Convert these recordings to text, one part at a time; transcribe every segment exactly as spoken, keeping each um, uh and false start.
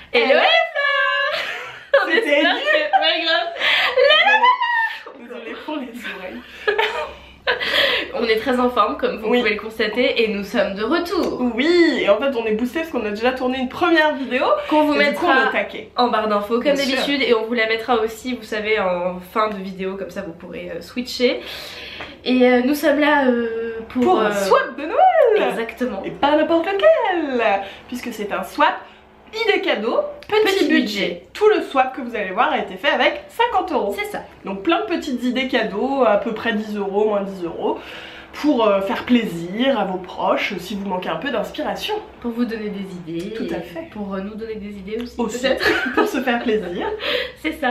Hello les fleurs. C'était nul. Ouais, grave. Désolée pour les oreilles. On est très en forme comme vous oui. pouvez le constater et nous sommes de retour. Oui, et en fait on est boosté parce qu'on a déjà tourné une première vidéo qu'on vous et mettra du coup, en barre d'infos comme Bien d'habitude et on vous la mettra aussi, vous savez, en fin de vidéo, comme ça vous pourrez euh, switcher. Et euh, nous sommes là euh, pour, pour euh... un swap de Noël. Exactement. Et pas n'importe lequel, puisque c'est un swap idée cadeau, petit, Petit budget. budget. Tout le swap que vous allez voir a été fait avec cinquante euros. C'est ça. Donc plein de petites idées cadeaux, à peu près dix euros, moins dix euros, pour euh, faire plaisir à vos proches si vous manquez un peu d'inspiration. Pour vous donner des idées. Tout à fait. Pour euh, nous donner des idées aussi, aussi peut-être. Pour se faire plaisir. C'est ça.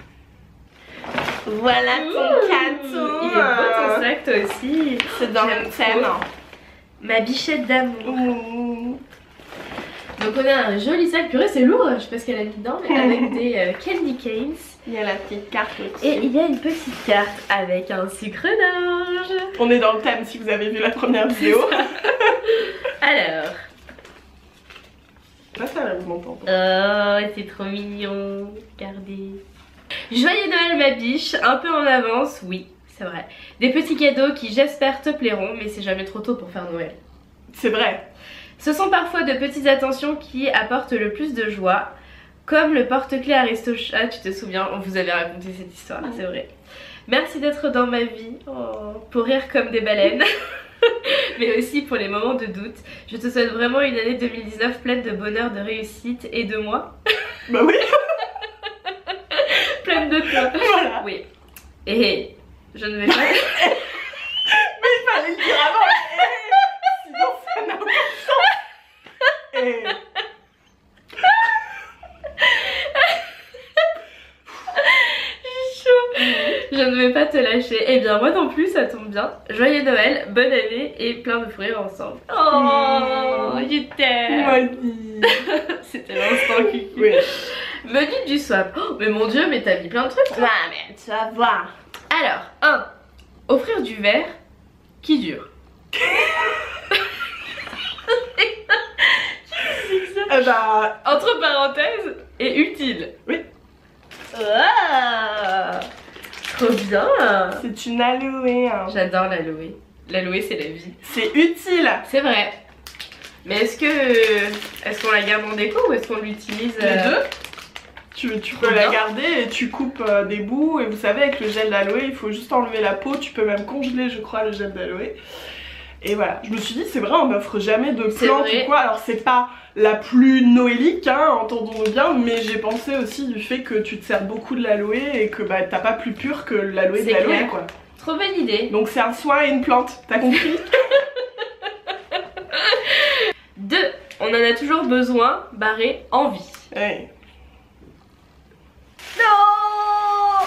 Voilà ton cadeau. Il est beau ton sac toi aussi. C'est dans le thème. Ma bichette d'amour. Mmh. Donc on a un joli sac, purée c'est lourd, je sais pas ce qu'elle a mis dedans, mais avec des euh, candy canes. Il y a la petite carte aussi. Et il y a une petite carte avec un sucre d'orge. On est dans le thème si vous avez vu la première vidéo. Alors. Là ça va vous m'entendre. Oh c'est trop mignon, regardez. Joyeux Noël ma biche, un peu en avance, oui c'est vrai. Des petits cadeaux qui j'espère te plairont, mais c'est jamais trop tôt pour faire Noël. C'est vrai. Ce sont parfois de petites attentions qui apportent le plus de joie, comme le porte-clés Aristocha, tu te souviens, on vous avait raconté cette histoire, c'est vrai. Merci d'être dans ma vie, oh, pour rire comme des baleines, mais aussi pour les moments de doute. Je te souhaite vraiment une année deux mille dix-neuf pleine de bonheur, de réussite et de moi. Bah oui. Pleine de toi. Voilà. Oui. Et je ne vais pas... Mais il fallait le dire avant. Et... Sinon ça n'a pas de sens. Et... Je ne vais pas te lâcher. Eh bien moi non plus, ça tombe bien. Joyeux Noël, bonne année et plein de fous rires ensemble. Oh, mmh. Je t'aime. C'était l'instant cucu. Oui. Menu du swap. Oh, mais mon dieu, mais t'as mis plein de trucs. Ah mais tu vas voir. Alors, un. Offrir du verre qui dure. Eh bah... Entre parenthèses, et utile. Oui. Ah, trop bien. C'est une aloe. Hein. J'adore l'aloe. L'aloe c'est la vie. C'est utile. C'est vrai. Mais est-ce que est-ce qu'on la garde en déco ou est-ce qu'on l'utilise Les euh... deux. Tu, tu peux bien. La garder et tu coupes euh, des bouts. Et vous savez avec le gel d'aloe il faut juste enlever la peau. Tu peux même congeler je crois le gel d'aloe. Et voilà, je me suis dit c'est vrai on m'offre jamais de plantes ou quoi. Alors c'est pas la plus noélique hein, entendons-nous bien. Mais j'ai pensé aussi du fait que tu te sers beaucoup de l'aloe et que bah t'as pas plus pur que l'aloe de l'aloe quoi. Trop bonne idée. Donc c'est un soin et une plante, t'as compris? Deux, on en a toujours besoin, barré envie. Ouais. Non.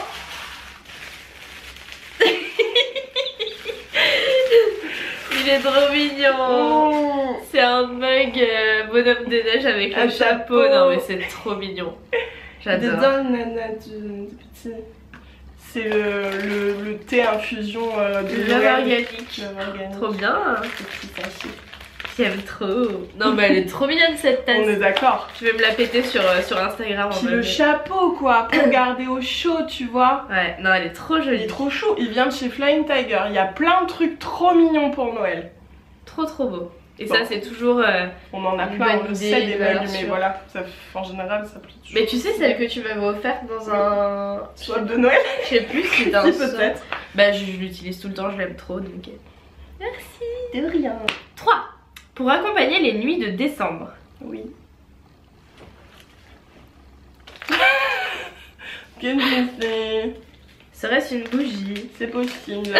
Il est trop mignon. Oh. C'est un mug euh, bonhomme de neige avec un chapeau. chapeau. Non mais c'est trop mignon. J'adore. Dedans, nana, du, du petit... C'est le, le, le thé infusion euh, de lave organique. Trop bien. J'aime trop. Non mais elle est trop mignonne cette tasse. On est d'accord. Je vais me la péter sur, euh, sur Instagram. Puis le chapeau quoi, pour garder au chaud tu vois. Ouais, non elle est trop jolie. Il est trop chaud, il vient de chez Flying Tiger. Il y a plein de trucs trop mignons pour Noël. Trop trop beau. Et bon. Ça c'est toujours euh, on en a plein, on le sait des mugs, mais voilà, ça, en général ça plaît toujours. Mais tu sais celle que tu m'avais offerte dans un... swap de Noël. Je sais plus si c'était un peut-être. Bah je, je l'utilise tout le temps, je l'aime trop donc... Merci. De rien. Trois. Pour accompagner les nuits de décembre. Oui. Qu'est-ce que c'est? Serait-ce une bougie? C'est possible.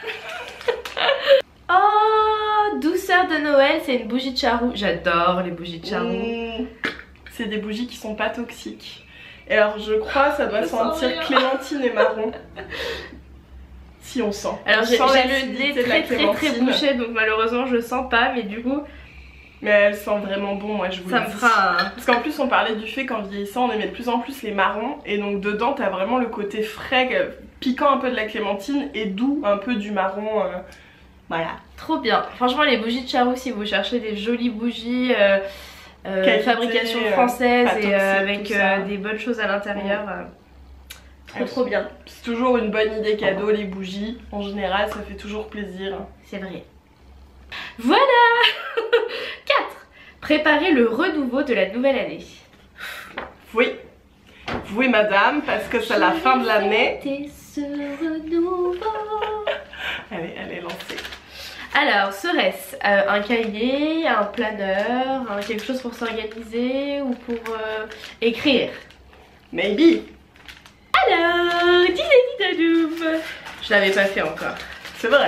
Oh, douceur de Noël, c'est une bougie de charroux. J'adore les bougies de charroux. Mmh. C'est des bougies qui sont pas toxiques. Et alors je crois ça doit je sentir clémentine et marron. Si on sent. Alors j'ai le nez très très très bouché donc malheureusement je sens pas mais du coup... Mais elle sent vraiment bon moi je vous ça le me dis. fera un... Parce qu'en plus on parlait du fait qu'en vieillissant on aimait de plus en plus les marrons. Et donc dedans t'as vraiment le côté frais, piquant un peu de la clémentine et doux un peu du marron. Euh... Voilà. Trop bien. Franchement les bougies de charroux si vous cherchez des jolies bougies... Euh... euh, Qualité, fabrication euh, française pas et toxique, euh, avec tout ça. euh, des bonnes choses à l'intérieur. Ouais. euh, trop trop bien. C'est toujours une bonne idée cadeau, les bougies. En général, ça fait toujours plaisir. C'est vrai. Voilà. Quatre. Préparer le renouveau de la nouvelle année. Oui. Oui, madame, parce que c'est la fin de l'année. C'était ce renouveau. Allez, elle est lancée. Alors, serait-ce euh, un cahier, un planeur, hein, quelque chose pour s'organiser ou pour euh, écrire? Maybe. Alors, dis-le-dis-le-doum. Je l'avais pas fait encore. C'est vrai.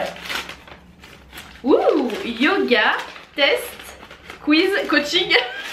Ouh, yoga, test, quiz, coaching.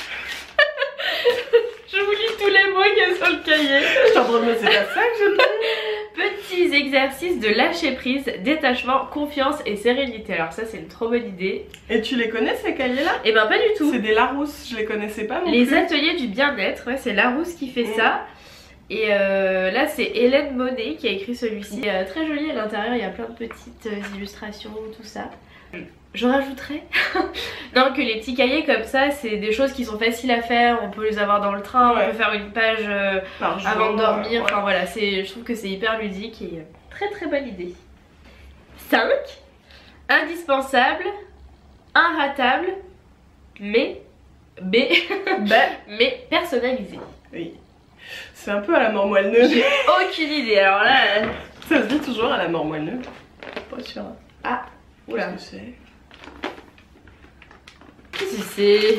Je vous lis tous les mots qu'il y a sur le cahier. Je suis en train de me c'est pas ça que je Petits exercices de lâcher prise, détachement, confiance et sérénité. Alors ça c'est une trop bonne idée. Et tu les connais ces cahiers là? Et ben pas du tout. C'est des Larousse, je les connaissais pas non Les plus. ateliers du bien-être, ouais, c'est Larousse qui fait mmh. ça. Et euh, là c'est Hélène Monet qui a écrit celui-ci. Euh, très joli à l'intérieur, il y a plein de petites euh, illustrations, tout ça. Je rajouterais non que les petits cahiers comme ça c'est des choses qui sont faciles à faire, on peut les avoir dans le train, ouais. On peut faire une page euh, jour, avant de dormir, ouais. Enfin voilà, je trouve que c'est hyper ludique et euh, très très bonne idée. Cinq. Indispensable, inratable, mais B, mais personnalisé. Oui. C'est un peu à la mort moelle-neuve. J'ai aucune idée, alors là... Euh... Ça se dit toujours à la mort moelle-neuve. Pas sûr. Ah, oula. Qu'est-ce que c'est? Qu'est-ce que c'est?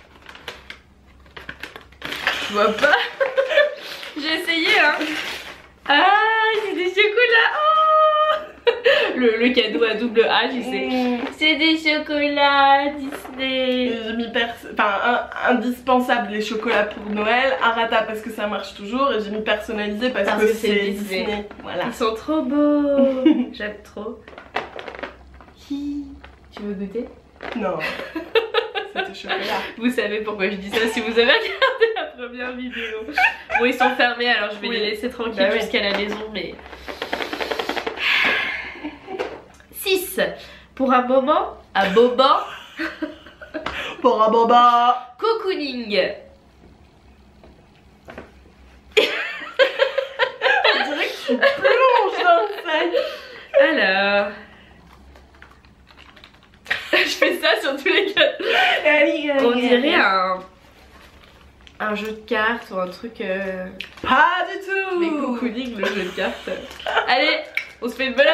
Je vois pas. J'ai essayé hein. Ah, c'est des chocolats. Oh le, le cadeau à double A, tu sais. Mmh. C'est des chocolats Disney. J'ai mis enfin, un, indispensable les chocolats pour Noël, inratable parce que ça marche toujours et j'ai mis personnalisé parce, parce que, que c'est Disney. Disney. Voilà. Ils sont trop beaux. J'aime trop. Qui? Tu veux goûter? Non. C'était chocolat. Vous savez pourquoi je dis ça si vous avez regardé la première vidéo. Bon, ils sont fermés alors je vais oui. les laisser tranquilles bah, jusqu'à oui. la maison, mais... six. Pour un moment à boba. Pour un boba. Cocooning. On dirait que tu plonges dans le sac. Alors... Je fais ça sur tous les cas. On dirait un, un jeu de cartes ou un truc... Euh... Pas du tout. Mais cocooning, le jeu de cartes. Allez, on se fait une belote.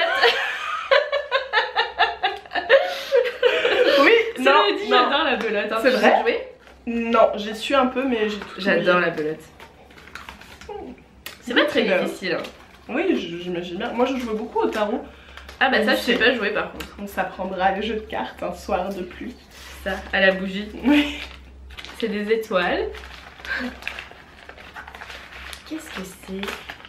Oui, non, j'adore la belote. Hein. C'est vrai joué? Non, j'ai su un peu mais j'ai tout J'adore la belote. C'est pas très bien. difficile. Hein. Oui, j'imagine bien. Moi je joue beaucoup au tarot. Ah bah ça je sais pas jouer par contre. On s'apprendra le jeu de cartes un soir de pluie. Ça, à la bougie. Oui. C'est des étoiles. Qu'est-ce que c'est?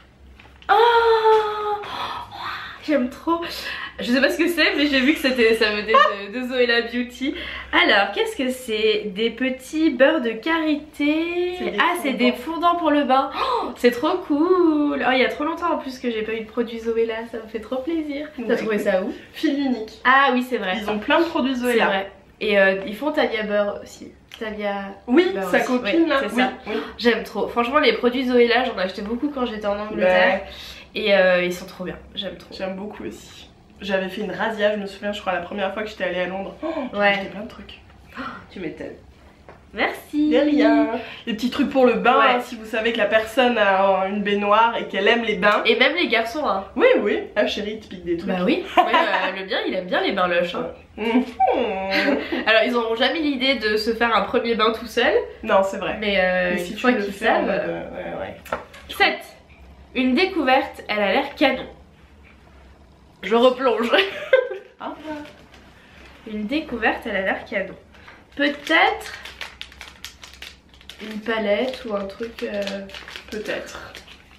Oh, j'aime trop. Je sais pas ce que c'est mais j'ai vu que c'était ça venait de, de Zoella Beauty. Alors qu'est-ce que c'est? Des petits beurres de karité. Ah c'est des fondants pour le bain. Oh, c'est trop cool. Oh il y a trop longtemps en plus que j'ai pas eu de produits Zoella. Ça me fait trop plaisir. T'as ouais. trouvé ça où? Fil unique. Ah oui c'est vrai. Ils ont plein de produits Zoella. C'est vrai. Et euh, ils font Tania Beurre aussi. Tania Oui, Beurre sa aussi. copine ouais, là. C'est oui, ça. Oui. J'aime trop. Franchement les produits Zoella j'en ai acheté beaucoup quand j'étais en Angleterre. Ouais. Et euh, ils sont trop bien. J'aime trop. J'aime beaucoup aussi. J'avais fait une razzia, je me souviens, je crois, la première fois que j'étais allée à Londres. Oh, j'ai ouais. acheté plein de trucs. Oh, tu m'étonnes. Merci. De rien. Les petits trucs pour le bain, ouais. hein, si vous savez que la personne a une baignoire et qu'elle aime les bains. Et même les garçons, hein. Oui, oui. Ah chérie, tu piques des trucs. Bah oui. Ouais, euh, le bien, il aime bien les bains lush. Hein. Mmh. Alors, ils n'auront jamais l'idée de se faire un premier bain tout seul. Non, c'est vrai. Mais, euh, Mais si une tu fois le qu'ils fais, savent. euh, ouais, ouais. sept. Une découverte, elle a l'air canon. Je replonge. Ah. Une découverte, elle a l'air canon. Peut-être une palette ou un truc. Euh... Peut-être.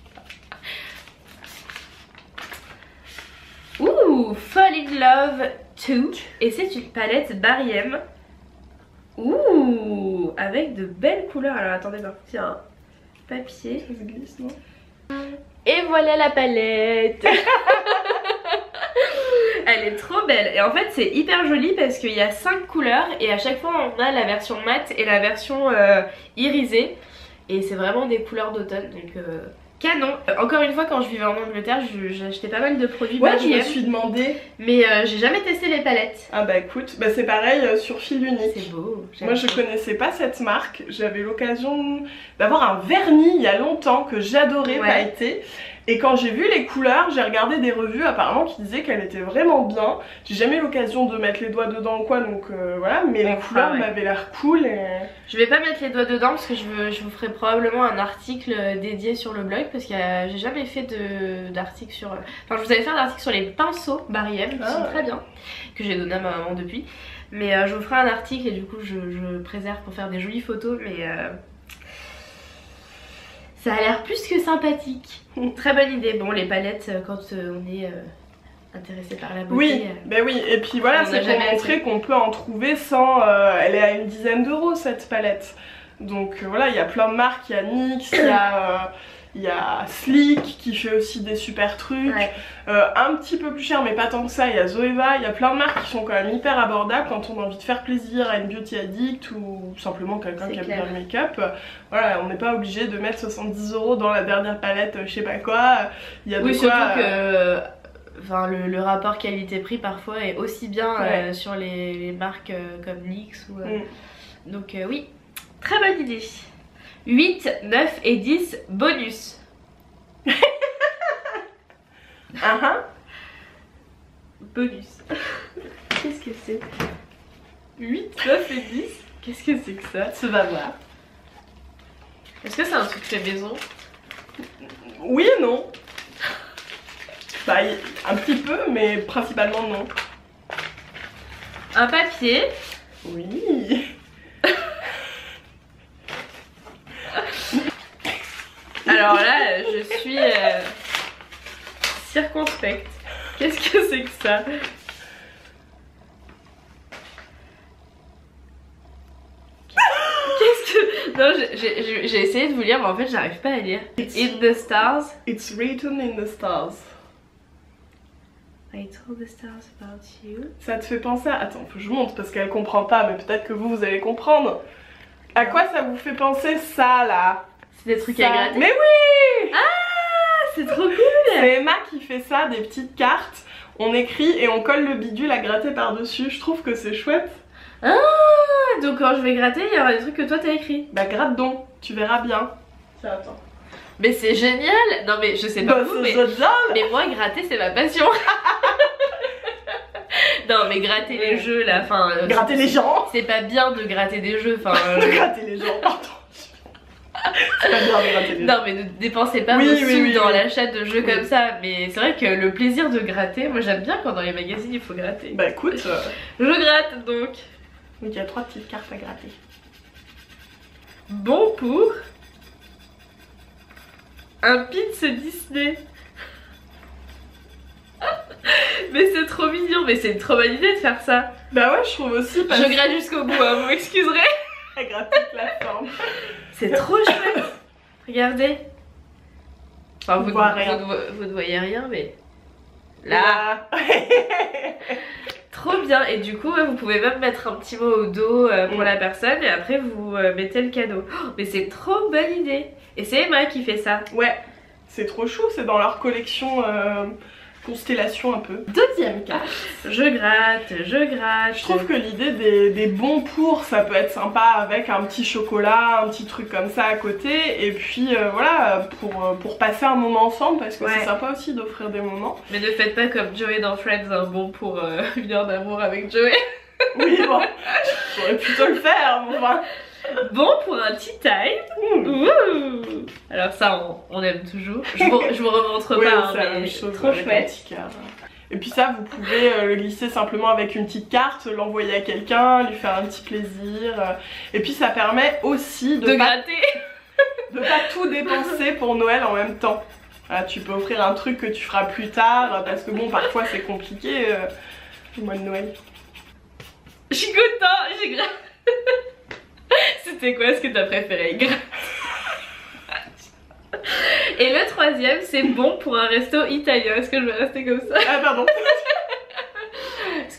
Ouh, Fall in Love deux. Et c'est une palette Bariem. Ouh, avec de belles couleurs. Alors attendez, par contre, il y a un papier. Ça se glisse, non? Et voilà la palette. Elle est trop belle et en fait c'est hyper joli parce qu'il y a cinq couleurs et à chaque fois on a la version mat et la version euh, irisée et c'est vraiment des couleurs d'automne donc euh, canon. Encore une fois quand je vivais en Angleterre j'ai acheté pas mal de produits Ouais, Barry je me M, suis demandé. mais euh, j'ai jamais testé les palettes. Ah bah écoute, bah c'est pareil euh, sur fil unique. C'est beau. Moi je connaissais pas cette marque, j'avais l'occasion d'avoir un vernis il y a longtemps que j'adorais, Ouais. pailleté. Et quand j'ai vu les couleurs, j'ai regardé des revues apparemment qui disaient qu'elle était vraiment bien. J'ai jamais eu l'occasion de mettre les doigts dedans ou quoi, donc euh, voilà, mais les couleurs ah ouais. m'avaient l'air cool. Et... Je vais pas mettre les doigts dedans parce que je, veux, je vous ferai probablement un article dédié sur le blog parce que euh, j'ai jamais fait d'article sur... Enfin je vous avais fait un article sur les pinceaux Barry M qui ah. sont très bien, que j'ai donné à ma maman depuis. Mais euh, je vous ferai un article et du coup je, je préserve pour faire des jolies photos mais... Euh... Ça a l'air plus que sympathique. Très bonne idée. Bon, les palettes, quand euh, on est euh, intéressé par la beauté. Oui, euh, bah oui, et puis voilà, c'est pour montrer qu'on peut en trouver sans... Euh, elle est à une dizaine d'euros cette palette. Donc euh, voilà, il y a plein de marques, il y a N Y X, il y a... Euh, il y a Sleek qui fait aussi des super trucs, ouais. euh, un petit peu plus cher mais pas tant que ça, il y a Zoeva, il y a plein de marques qui sont quand même hyper abordables quand on a envie de faire plaisir à une beauty addict ou simplement quelqu'un qui aime bien le make-up. Voilà, on n'est pas obligé de mettre soixante-dix euros dans la dernière palette, je sais pas quoi. Il y a de oui, quoi, surtout euh... que enfin, le, le rapport qualité-prix parfois est aussi bien ouais. euh, sur les, les marques euh, comme N Y X ou, euh... mm. Donc euh, oui, très bonne idée. huit, neuf et dix bonus. uh -huh. Bonus. Qu'est-ce que c'est? huit, neuf et dix. Qu'est-ce que c'est que ça? Tu vas voir. Est-ce que c'est un truc fait maison? Oui et non. Bah, un petit peu, mais principalement non. Un papier. Oui. Alors là, je suis euh, circonspecte. Qu'est-ce que c'est que ça? Qu'est-ce que... Non, j'ai essayé de vous lire, mais en fait, j'arrive pas à lire. It's in the stars. It's written in the stars. I told the stars about you. Ça te fait penser à... Attends, faut que je montre parce qu'elle comprend pas, mais peut-être que vous, vous allez comprendre. À quoi ça vous fait penser ça, là? C'est des trucs ça... à gratter. Mais oui! Ah, c'est trop cool! C'est Emma qui fait ça, des petites cartes. On écrit et on colle le bidule à gratter par-dessus. Je trouve que c'est chouette. Ah, donc quand je vais gratter, il y aura des trucs que toi t'as écrit. Bah gratte donc, tu verras bien. Tiens, attends. Mais c'est génial! Non mais je sais pas bah, vous, mais... mais moi gratter c'est ma passion. Non mais gratter les jeux là, enfin... Gratter les gens. C'est pas bien de gratter des jeux, enfin... de gratter les gens, pardon. C'est pas bien de gratter les gens. Non mais ne dépensez pas oui, vos oui, sous oui, dans oui. l'achat de jeux oui. comme ça. Mais c'est vrai que le plaisir de gratter, moi j'aime bien quand dans les magazines il faut gratter. Bah écoute... Euh... Je gratte donc. Donc il y a trois petites cartes à gratter. Bon pour... un pins Disney. Mais c'est trop mignon, mais c'est une trop bonne idée de faire ça. Bah ouais, je trouve aussi parce... Je gratte jusqu'au bout, hein, vous m'excuserez. Elle gratte toute la forme. C'est trop chouette. Regardez. Enfin, vous, vous, vous, rien. vous, vous ne voyez rien, mais... Là. Là. Trop bien. Et du coup, vous pouvez même mettre un petit mot au dos euh, pour mmh. la personne et après vous euh, mettez le cadeau. Oh, mais c'est trop bonne idée. Et c'est Emma qui fait ça. Ouais. C'est trop chou, c'est dans leur collection... Euh... Constellation un peu. Deuxième carte. Je gratte, je gratte. Je trouve que l'idée des, des bons pour, ça peut être sympa avec un petit chocolat, un petit truc comme ça à côté. Et puis euh, voilà, pour, pour passer un moment ensemble, parce que ouais. c'est sympa aussi d'offrir des moments. Mais ne faites pas comme Joey dans Friends, un bon pour euh, une heure d'amour avec Joey. Oui, bon, j'aurais plutôt le faire, mais enfin... Bon pour un tea time. Mmh. Ouh. Alors ça on, on aime toujours. Je vous, je vous remontre oui, pas, hein, mais chose, trop chouette. Et puis ça vous pouvez euh, le glisser simplement avec une petite carte, l'envoyer à quelqu'un, lui faire un petit plaisir. Euh, et puis ça permet aussi de, de pas, gratter. de pas tout dépenser pour Noël en même temps. Voilà, tu peux offrir un truc que tu feras plus tard parce que bon parfois c'est compliqué euh, le mois de Noël. Je suis content, j'ai gratté. C'était quoi ce que t'as préféré? Et le troisième, c'est bon pour un resto italien. Est-ce que je vais rester comme ça? Ah pardon.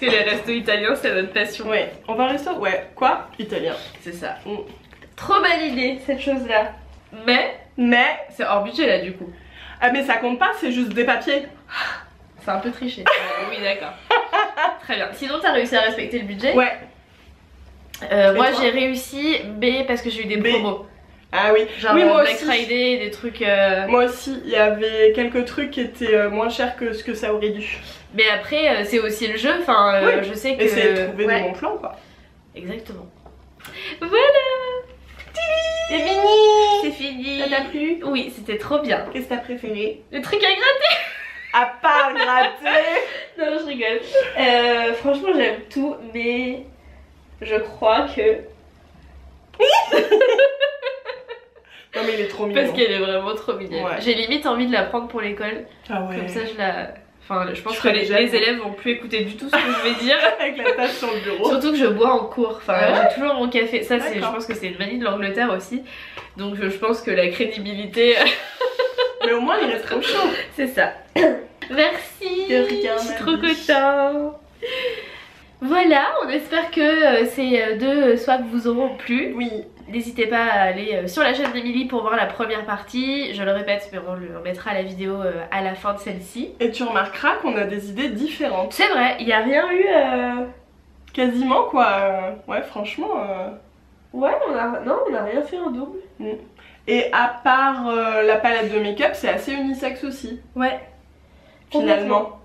que les restos italiens c'est notre passion. Ouais, on va au resto. Ouais, quoi? Italien. C'est ça. Mm. Trop bonne idée cette chose là. Mais, mais c'est hors budget là du coup. Ah mais ça compte pas, c'est juste des papiers. C'est un peu triché. euh, oui d'accord. Très bien. Sinon t'as réussi à respecter le budget? Ouais. Euh, moi j'ai réussi B parce que j'ai eu des B. promos. Ah oui, genre oui, moi Black aussi. Friday, des trucs... Euh... Moi aussi, il y avait quelques trucs qui étaient euh, moins chers que ce que ça aurait dû. Mais après euh, c'est aussi le jeu, enfin euh, oui. Je sais que... Essayer de trouver ouais. des bons plans quoi. Exactement. Voilà. C'est fini. C'est fini. Ça t'a plu? Oui, c'était trop bien. Qu'est-ce que t'as préféré? Le truc à gratter. À part gratter. Non, je rigole. Euh, franchement, j'aime tout, mais je crois que... Non mais il est trop mignon. Parce qu'elle est vraiment trop mignonne. Ouais. J'ai limite envie de la prendre pour l'école. Ah ouais. Comme ça, je la... Enfin, je pense je que les, les élèves vont plus écouter du tout ce que je vais dire. Avec la tasse sur le bureau. Surtout que je bois en cours. Enfin, ouais. j'ai toujours mon café. Ça, c'est, je pense que c'est une manie de l'Angleterre aussi. Donc, je, je pense que la crédibilité... Mais au moins, il reste trop chaud. C'est ça. Merci. De rien, je suis trop contente. Voilà, on espère que euh, ces deux swaps vous auront plu. Oui. N'hésitez pas à aller euh, sur la chaîne d'Emilie pour voir la première partie. Je le répète, mais on le remettra la vidéo euh, à la fin de celle-ci. Et tu remarqueras qu'on a des idées différentes. C'est vrai, il n'y a rien eu... Euh... Quasiment quoi. Euh... Ouais, franchement... Euh... Ouais, on a... non, on n'a rien fait en double. Mm. Et à part euh, la palette de make-up, c'est assez unisexe aussi. Ouais. Finalement.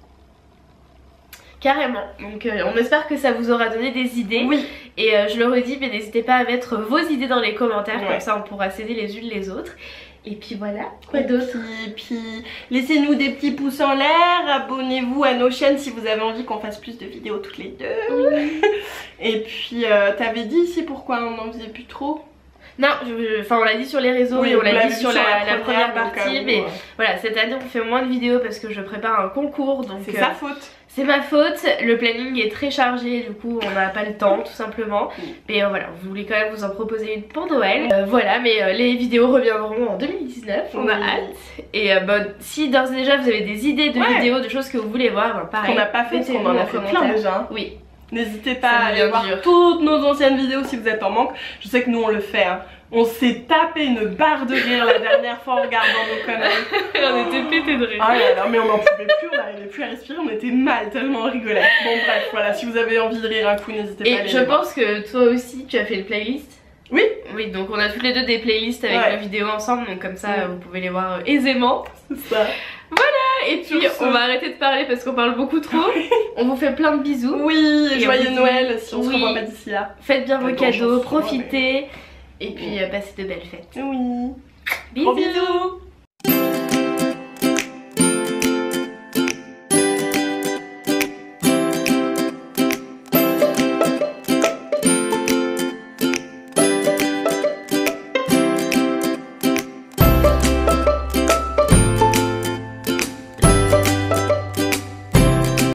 Carrément. Donc euh, on espère que ça vous aura donné des idées. Oui. Et euh, je le redis, mais n'hésitez pas à mettre vos idées dans les commentaires, ouais. Comme ça on pourra s'aider les unes les autres. Et puis voilà, quoi d'autre? Et puis laissez-nous des petits pouces en l'air, abonnez-vous à nos chaînes si vous avez envie qu'on fasse plus de vidéos toutes les deux. Oui. Et puis euh, t'avais dit ici pourquoi on n'en faisait plus trop? Non, je, enfin on l'a dit sur les réseaux, oui, et on l'a dit sur, sur la, la, la première, première partie, mais ouais. Voilà, cette année on fait moins de vidéos parce que je prépare un concours, donc c'est euh, sa faute. C'est ma faute, le planning est très chargé, du coup on n'a pas le temps tout simplement. Oui. Mais euh, voilà, on voulait quand même vous en proposer une pour Noël. Euh, voilà, mais euh, les vidéos reviendront en deux mille dix-neuf, on oui. a hâte. Et euh, bon, si d'ores et déjà vous avez des idées de ouais. vidéos, de choses que vous voulez voir, ben, pareil. On n'a pas fait, parce qu'on en a fait plein déjà. Oui. N'hésitez pas à aller voir dur. toutes nos anciennes vidéos si vous êtes en manque. Je sais que nous on le fait, hein. On s'est tapé une barre de rire la dernière fois en regardant nos conneries. On était pété de rire. Ah là là, mais on n'en pouvait plus, on n'arrivait plus à respirer, on était mal tellement on rigolait. Bon bref, voilà, si vous avez envie de rire un coup, n'hésitez pas à aller. Et je pense que toi aussi tu as fait une playlist. Oui. Oui, donc on a toutes les deux des playlists avec ouais. nos vidéos ensemble, donc comme ça mmh. vous pouvez les voir aisément. C'est ça. Voilà, et puis on va arrêter de parler parce qu'on parle beaucoup trop. On vous fait plein de bisous. Oui, et joyeux Noël si on oui. se revoit pas d'ici là. Faites bien vos cadeaux, profitez. Mais... Et puis euh, passez de belles fêtes. Oui. Bisous. Gros bisous.